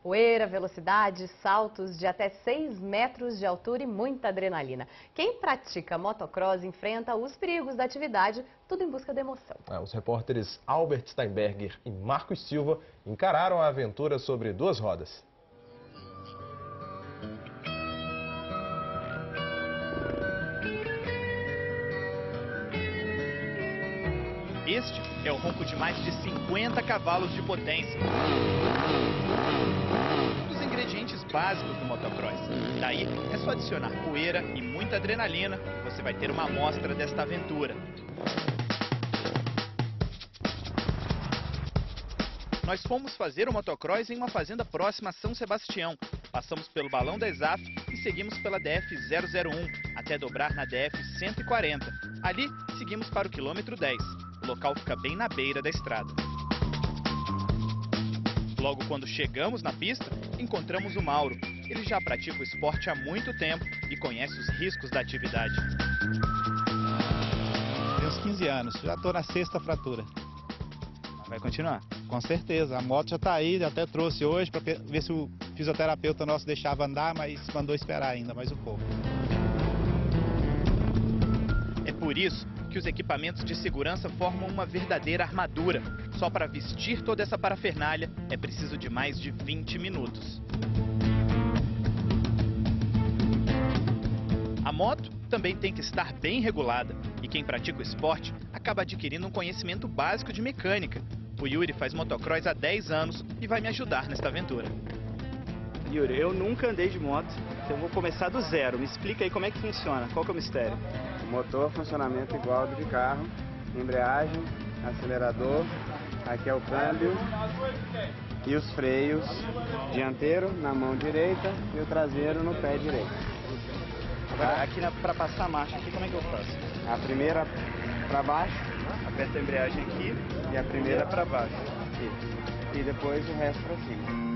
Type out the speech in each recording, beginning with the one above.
Poeira, velocidade, saltos de até 6 metros de altura e muita adrenalina. Quem pratica motocross enfrenta os perigos da atividade, tudo em busca da emoção. Os repórteres Albert Steinberger e Marcos Silva encararam a aventura sobre duas rodas. Este é o ronco de mais de 50 cavalos de potência. Um dos ingredientes básicos do motocross. Daí é só adicionar poeira e muita adrenalina e você vai ter uma amostra desta aventura. Nós fomos fazer o motocross em uma fazenda próxima a São Sebastião. Passamos pelo balão da ESAF e seguimos pela DF-001, até dobrar na DF-140. Ali, seguimos para o quilômetro 10. O local fica bem na beira da estrada. Logo quando chegamos na pista, encontramos o Mauro. Ele já pratica o esporte há muito tempo e conhece os riscos da atividade. Tenho uns 15 anos, já estou na 6ª fratura. Vai continuar? Com certeza, a moto já está aí, até trouxe hoje para ver se o fisioterapeuta nosso deixava andar, mas mandou esperar ainda mais um pouco. É por isso que os equipamentos de segurança formam uma verdadeira armadura. Só para vestir toda essa parafernália é preciso de mais de 20 minutos. A moto também tem que estar bem regulada e quem pratica o esporte acaba adquirindo um conhecimento básico de mecânica. O Yuri faz motocross há 10 anos e vai me ajudar nesta aventura. Yuri, eu nunca andei de moto, então eu vou começar do zero. Me explica aí como é que funciona, qual que é o mistério? O motor, funcionamento igual ao do de carro, embreagem, acelerador, aqui é o câmbio e os freios, dianteiro na mão direita e o traseiro no pé direito. Agora, aqui para passar a marcha, aqui como é que eu faço? A primeira para baixo, aperta a embreagem aqui e a primeira para baixo. E depois o resto para cima.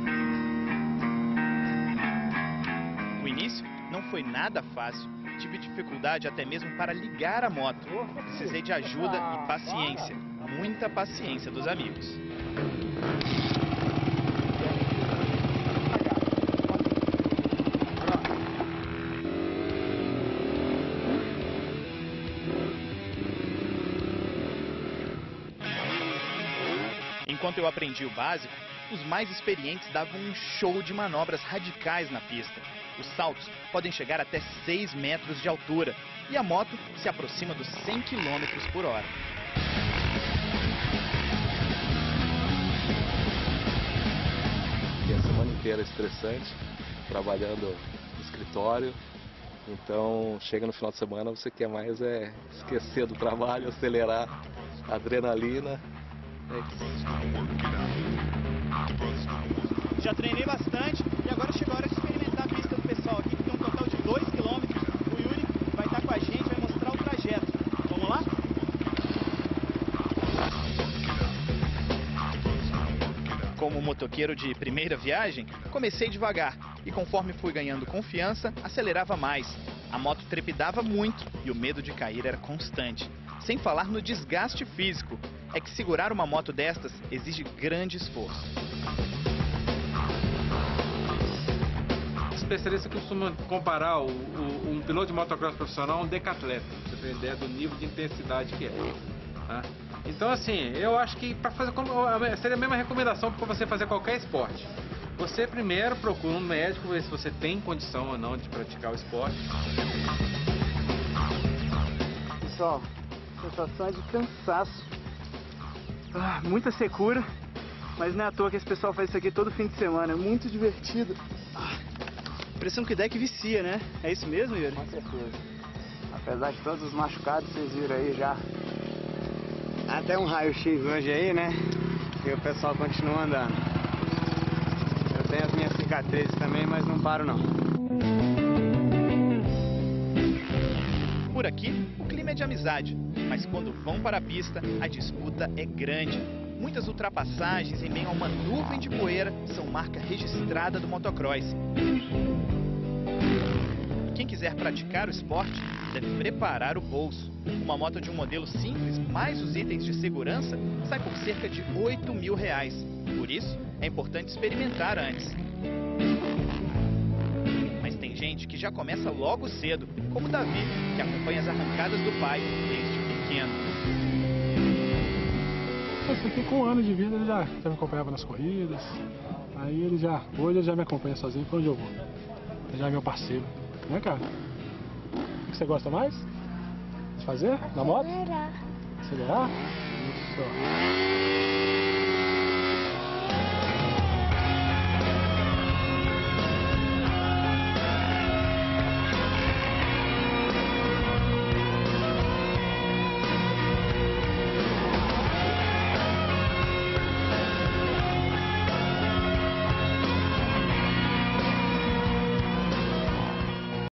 O início não foi nada fácil. Tive dificuldade até mesmo para ligar a moto. Precisei de ajuda e paciência. Muita paciência dos amigos. Enquanto eu aprendi o básico, os mais experientes davam um show de manobras radicais na pista. Os saltos podem chegar até 6 metros de altura e a moto se aproxima dos 100 km por hora. E a semana inteira é estressante, trabalhando no escritório. Então, chega no final de semana, você quer mais esquecer do trabalho, acelerar a adrenalina. Já treinei bastante e agora chegou a hora de experimentar a pista do pessoal aqui, que tem um total de 2 km. O Yuri vai estar com a gente, vai mostrar o trajeto. Vamos lá? Como motoqueiro de primeira viagem, comecei devagar e conforme fui ganhando confiança, acelerava mais. A moto trepidava muito e o medo de cair era constante. Sem falar no desgaste físico. É que segurar uma moto destas exige grande esforço. Especialistas costumam comparar um piloto de motocross profissional a um decatleta, pra você ter ideia do nível de intensidade que é. Tá? Então, assim, eu acho que para fazer seria a mesma recomendação para você fazer qualquer esporte. Você primeiro procura um médico, ver se você tem condição ou não de praticar o esporte. Pessoal, sensação é de cansaço. Muita secura, mas não é à toa que esse pessoal faz isso aqui todo fim de semana. É muito divertido. Impressão que deck vicia, né? É isso mesmo, Yuri? Com certeza. Apesar de todos os machucados, vocês viram aí já. Até um raio-x hoje aí, né? E o pessoal continua andando. Eu tenho as minhas cicatrizes também, mas não paro não. Por aqui, o clima é de amizade, mas quando vão para a pista, a disputa é grande. Muitas ultrapassagens em meio a uma nuvem de poeira são marca registrada do motocross. E quem quiser praticar o esporte, deve preparar o bolso. Uma moto de um modelo simples, mais os itens de segurança, sai por cerca de R$ 8.000. Por isso, é importante experimentar antes. Mas tem gente que já começa logo cedo, como o Davi, que acompanha as arrancadas do pai desde pequeno. Esse aqui com 1 ano de vida ele já me acompanhava nas corridas. Aí hoje ele já me acompanha sozinho pra onde eu vou. Ele já é meu parceiro, né, cara? O que você gosta mais de fazer na moto? Acelerar. Isso.